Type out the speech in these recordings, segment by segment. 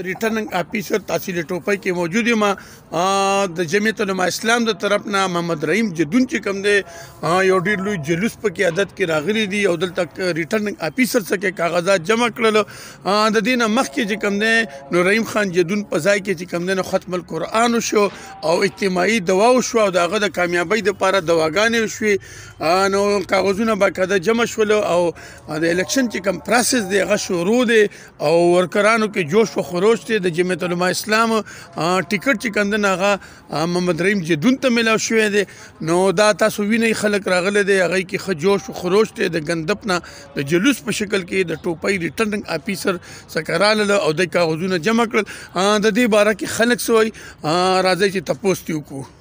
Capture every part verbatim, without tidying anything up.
ریټرننګ افیسر تحصیل ټوپۍ کې موجود یم د جمعیت علماء اسلام د طرف نه محمد رحیم جدون چې کوم دی یو ډېر لوی جلوس پکې عدد کې راغلی دي او دلته ریټرننګ افیسر څخه کاغذات جمع کړل د دې نه مخکې چې کوم دی نو رحیم خان جدون په ځای کې چې کوم دی نو ختم القرآن وشو او اجتماعي دوا وشو او د هغه د کامیابۍ دپاره دواګانې وشوې نو کاغذونه باقاعده جمع شول او د الیکشن چې کوم پروسس دی هغه شروع دی او ورکرانو کې جوش و خروش دی د جمعیت علماء اسلام ټیکټ چې کوم دی هغه محمد رحیم جدون ته میلاو شوی دی نو دا تاسو وینئ خلک راغلی دی هغوی کې ښه جوش و خروش دی د ګندپ نه د جلوس په شکل کې د ټوپۍ ریټرننګ افیسر څخه راغله او دوی کاغذونه جمع کړل د دې باره کې خلک څه وایي راځئ چې تپوس ترې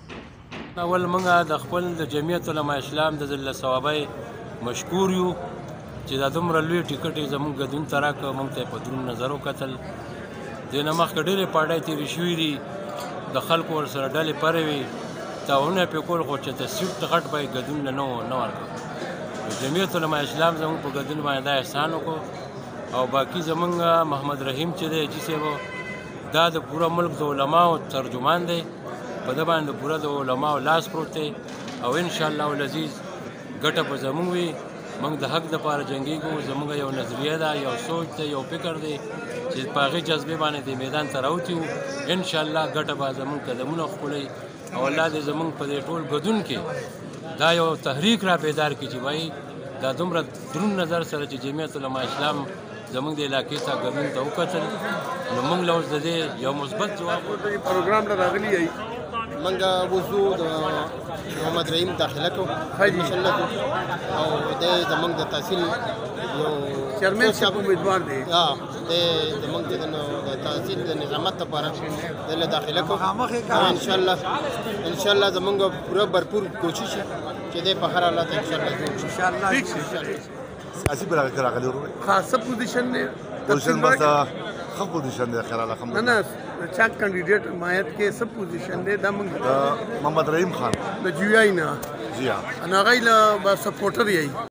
وکړو. اول موږ د خپل د جمعیت علماء اسلام د ذله ثوابۍ مشکور یو چې دا دومره لوی ټیکټ یې زموږ ګدون ته راکړه موږ ته یې په دروند نظر وکتل دې نه مخکې ډېرې پاړۍ تېرې شوي دي د خلکو ورسره ډلې پرې وي تعاونونه یې پرې کول خو چې د سیټ غټ به یې ګدون نه نه ورکړه جمعیت علماء اسلام زموږ په ګدون باندې دا احسان وکړو او باقي زموږ محمد رحیم چې دی جي صاحب دا د پوره ملک د علماو ترجمان دی په ده باندې پوره د علماو لاس پروت دی او انشاءالله العزیز ګټه به زموږ وي موږ د حق دپاره جنګېږو زموږ یو نظریه ده یو سوچ دی یو فکر دی چې په هغې جذبې باندې دې میدان ته راوتي وو انشاءالله ګټه به زموږ قدمونه ښکلوي او الله دې زموږ په دې ټول ګدون کې دا یو تحریک را بیدار کړي چې وایي دا دومره دروند نظر سره چې جمعیت علماء اسلام زموږ د علاقې ته ګدون ته وکتل نو موږ له اوس د دې یو مثبت جواب پروګرام ته راغلي یئ منګه وضو د محمد رحیم داخله کو ماشاءالله او د زمنګ د تحصیل یو چیرمن صاحب امیدوار دی ها د زمنګ د تحصیل د نظامت لپاره د داخله کو ان شاء الله ان شاء الله زمنګ پوره بھرپور کوشش چې د په هر حالت ان شاء الله ان شاء الله سیاسي برابر راغلی ورو خاصه پوزیشن دی پوزیشن بس خو پوزیشن دی خیر الحمد نه نه چا کینډیډیټ مایت کې سب پوزیشن دی دا موږ محمد رحیم خان د جی آی نه جی ها انا غیله با سپورټر یی